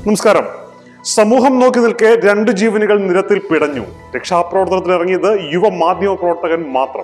നമസ്കാരം. സമൂഹം നോക്കി നിൽക്കെ 2 ജീവനുകൾ നിരത്തിൽ പിടഞ്ഞു. രക്ഷാപ്രവർത്തനത്തിൽ ഇറങ്ങിയത് യുവ മാധ്യമ പ്രവർത്തകൻ മാത്രം.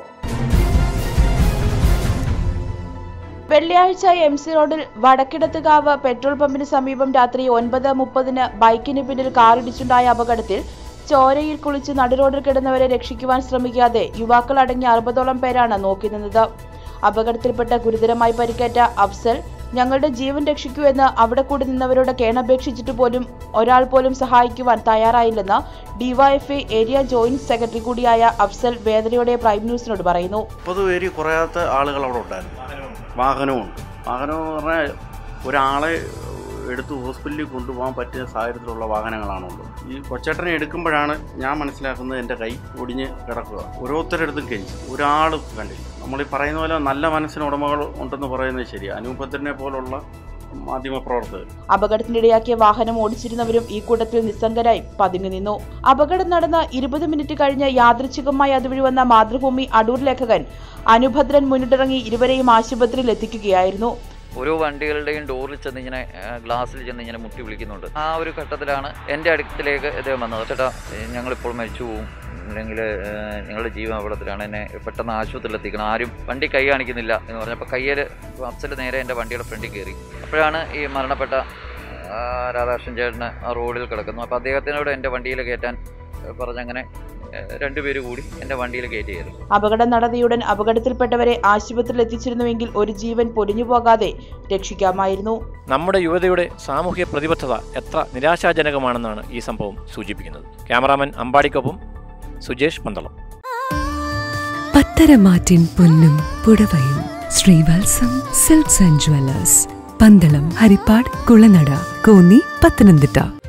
വെള്ളിയാഴ്ച MC റോഡിൽ വടക്കിടത്തുകാവ് പെട്രോൾ പമ്പിന് സമീപം രാത്രി 9:30 ബൈക്കിന് പിന്നിൽ കാറിടിച്ചുണ്ടായ അപകടത്തിൽ ചോരയിൽ കുളിച്ച് നടുറോഡിൽ കിടന്നവരെ രക്ഷിക്കുവാൻ ശ്രമിക്കാതെ യുവാക്കൾ അടങ്ങിയ 60ഓളം പേരാണ് നോക്കി നിന്നത്. അപകടത്തിൽപ്പെട്ട ഗുരുതരമായി പരിക്കേറ്റ അഫ്സൽ ഞങ്ങളുടെ ജീവൻ രക്ഷിക്കൂ എന്ന് അവിടെ കൂടി നിന്നവരോട് കേണപേക്ഷിച്ചിട്ട് പോലും ഒരാൾ പോലും സഹായിക്കുവാൻ തയ്യാറായില്ലെന്ന് ഡിവൈഎഫ്ഐ ഏരിയ ജോയിന്റ് സെക്രട്ടറി കൂടിയായ അഫ്സൽ വേദനയോടെ പ്രൈം ന്യൂസിനോട് പറയുന്നു. 30 പേര് കുറയാത്ത ആളുകൾ അവിടെ ഉണ്ടായിരുന്നു. വാഹനമുണ്ട്. വാഹനം എന്ന് പറഞ്ഞാൽ ഒരാളെ എടുത്ത് ഹോസ്പിറ്റലിൽ കൊണ്ടുപോകാൻ പറ്റിയ സാഹചര്യത്തിലുള്ള വാഹനങ്ങളാണുള്ളത്. ഈ കൊച്ചേട്ടനെ എടുക്കുമ്പോഴാണ് ഞാൻ മനസ്സിലാക്കുന്നത് എൻ്റെ കൈ ഒടിഞ്ഞ് കിടക്കുക. ഓരോരുത്തരെടുത്തും കെഞ്ചി, ഒരാളും കണ്ടില്ല. നമ്മളീ പറയുന്ന പോലെ നല്ല മനസ്സിന് ഉടമകൾ ഉണ്ടെന്ന് പറയുന്നത് ശരി. അനൂപത്തിനെ പോലുള്ള മാധ്യമപ്രവർത്തകർ. അപകടത്തിനിടയാക്കിയ വാഹനം ഓടിച്ചിരുന്നവരും ഈ കൂട്ടത്തിൽ നിസ്സംഗരായി പതുങ്ങി നിന്നു. അപകടം നടന്ന 20 മിനിറ്റ് കഴിഞ്ഞ് യാദൃച്ഛികമായി അതുവഴി വന്ന മാതൃഭൂമി അടൂർ ലേഖകൻ അനുഭദ്രൻ മുന്നിട്ടിറങ്ങി ഇരുവരെയും ആശുപത്രിയിൽ എത്തിക്കുകയായിരുന്നു. ഓരോ വണ്ടികളുടെയും ഡോറിൽ ചെന്ന് ഇങ്ങനെ ഗ്ലാസ്സിൽ ചെന്ന് ഇങ്ങനെ മുട്ടി വിളിക്കുന്നുണ്ട്. ആ ഒരു ഘട്ടത്തിലാണ് എൻ്റെ അടുത്തിലേക്ക് ഇദ്ദേഹം വന്നത്. ചേട്ടാ, ഞങ്ങളിപ്പോൾ മരിച്ചു പോവും, അല്ലെങ്കിൽ ഞങ്ങളുടെ ജീവൻ അപകടത്തിലാണ്, എന്നെ പെട്ടെന്ന് ആശുപത്രിയിൽ എത്തിക്കണം, ആരും വണ്ടി കൈ കാണിക്കുന്നില്ല എന്ന് പറഞ്ഞപ്പോൾ കയ്യിൽ അഫ്സൽ നേരെ എൻ്റെ വണ്ടിയുടെ ഫ്രണ്ടിൽ കയറി. അപ്പോഴാണ് ഈ മരണപ്പെട്ട രാധാകൃഷ്ണൻ ചേട്ടന് ആ റോഡിൽ കിടക്കുന്നു. അപ്പോൾ അദ്ദേഹത്തിനോട് എൻ്റെ വണ്ടിയിൽ കയറ്റാൻ പറഞ്ഞങ്ങനെ 2 പേര് കൂടി എൻ്റെ വണ്ടിയിൽ കയറ്റിയായിരുന്നു. അപകടം നടന്നയുടൻ അപകടത്തിൽപ്പെട്ടവരെ ആശുപത്രിയിൽ എത്തിച്ചിരുന്നുവെങ്കിൽ ഒരു ജീവൻ പൊലിഞ്ഞു പോകാതെ രക്ഷിക്കാമായിരുന്നു. നമ്മുടെ യുവതയുടെ സാമൂഹ്യ പ്രതിബദ്ധത എത്ര നിരാശാജനകമാണെന്നാണ് ഈ സംഭവം സൂചിപ്പിക്കുന്നത്. ക്യാമറാമാൻ അമ്പാടിക്കൊപ്പം സുജേഷ് പന്തളം. പത്തരമാറ്റിൻ പൊന്നും പുടവയും Sreevalsam silks and jewellers, Pandalam, Harippad, Kulanada, Konni, Pathanamthitta.